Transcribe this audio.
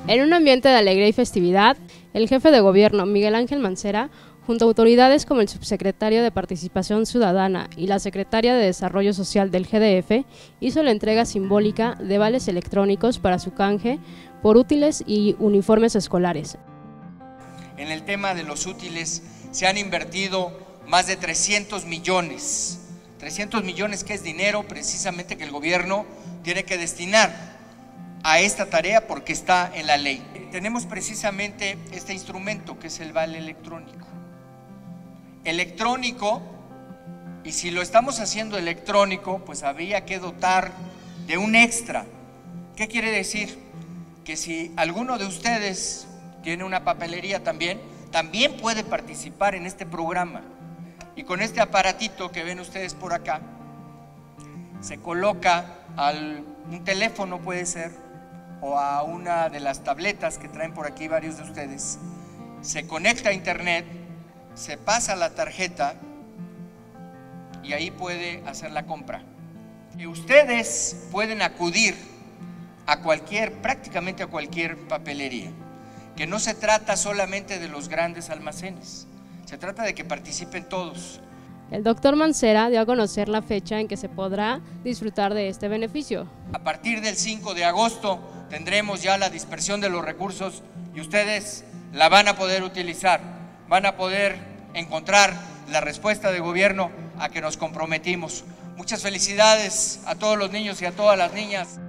En un ambiente de alegría y festividad, el jefe de gobierno, Miguel Ángel Mancera, junto a autoridades como el subsecretario de Participación Ciudadana y la secretaria de Desarrollo Social del GDF, hizo la entrega simbólica de vales electrónicos para su canje por útiles y uniformes escolares. En el tema de los útiles se han invertido más de 300 millones. 300 millones que es dinero precisamente que el gobierno tiene que destinar a esta tarea porque está en la ley. Tenemos precisamente este instrumento que es el vale electrónico. Y si lo estamos haciendo electrónico, pues habría que dotar de un extra. ¿Qué quiere decir? Que si alguno de ustedes tiene una papelería también puede participar en este programa. Y con este aparatito que ven ustedes por acá, se coloca a un teléfono, puede ser, o a una de las tabletas que traen por aquí varios de ustedes, se conecta a internet, se pasa la tarjeta y ahí puede hacer la compra. Y ustedes pueden acudir a prácticamente a cualquier papelería, que no se trata solamente de los grandes almacenes, se trata de que participen todos. El doctor Mancera dio a conocer la fecha en que se podrá disfrutar de este beneficio. A partir del 5 de agosto tendremos ya la dispersión de los recursos y ustedes la van a poder utilizar, van a poder encontrar la respuesta de gobierno a que nos comprometimos. Muchas felicidades a todos los niños y a todas las niñas.